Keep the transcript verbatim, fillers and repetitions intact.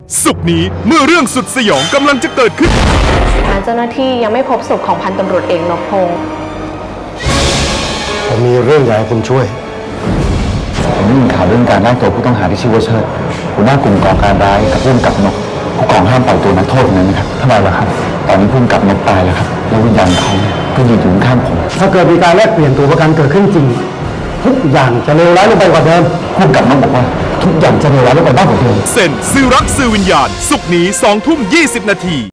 ศุกร์นี้เมื่อเรื่องสุดสยองกำลังจะเกิดขึ้นทางเจ้าหน้าที่ยังไม่พบศพของพันตำรวจเอกนพพงศ์ผมมีเรื่องอยากให้คุณช่วยผมได้ยินข่าวเรื่องการได้ตัวผู้ต้องหาที่ชื่อว่าเชิดหัวหน้ากลุ่มก่อการร้ายกับผู้กำกับนกผู้กองห้ามปล่อยตัวนักโทษคนนั้นนะครับทำไมล่ะครับตอนนี้ผู้กำกับนกตายแล้วครับแล้ววิญญาณเขาก็ยืนอยู่ข้างผมถ้าเกิดมีการแลกเปลี่ยนตัวประกันเกิดขึ้นจริงทุกอย่างจะเลวร้ายลงไปกว่าเดิมผู้กำกับนกบอกว่าทุกอย่างจะเลวร้ายลงไปมากกว่าเดิมเซนซิลรักซิลวิญญาณศุกร์นี้สองทุ่มยี่สิบนาที